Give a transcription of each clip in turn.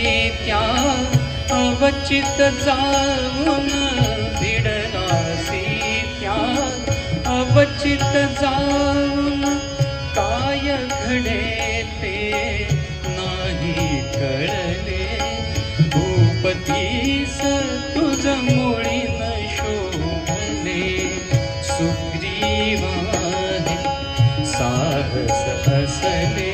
त्या अवचित जाऊन भिडलासी त्या अवचित जाऊन काय घडे ते नाही कळले भूपतीस तुझ मुळी न शोभले सुग्रीवा साहस असले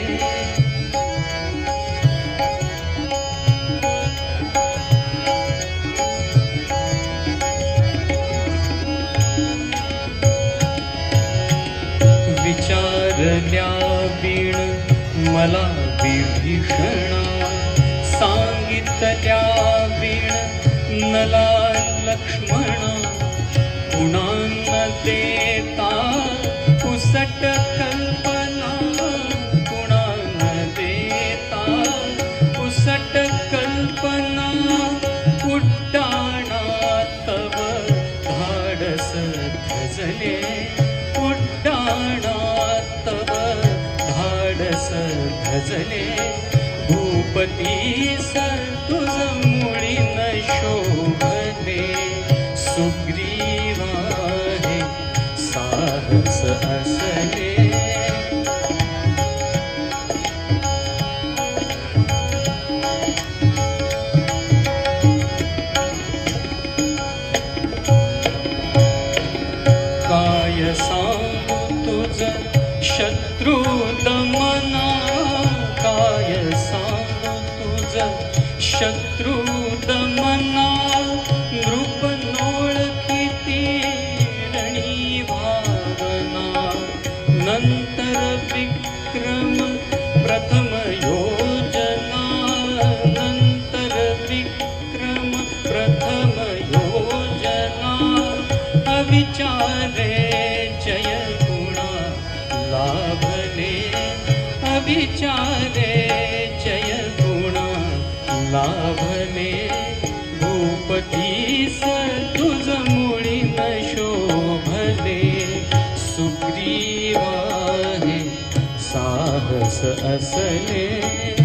विचारल्या बीण मला विभीषणा सांगितल्या बीण नला लक्ष्मणा पुन्हा न देता पुसट कल्पना पुन्हा न देता पुसट कल्पना उड्डाणा तव धाडस धजले उड्डाणा तव धाडस धजले भूपतीस तुझ मुळी न शोभले सुग्रीवा हे साहस असले काय सांगू तुझ शत्रु दमना काय सांगू तुझ शत्रु दमना नृप नोळखिती रणी भावना नंतर विक्रम प्रथम योजना नंतर विक्रम प्रथम योजना अविचारे जय गुणा लाभले अविचारे जय गुणा लाभले भूपतीस तुझ मुळी न शोभले सुग्रीवा हे साहस असले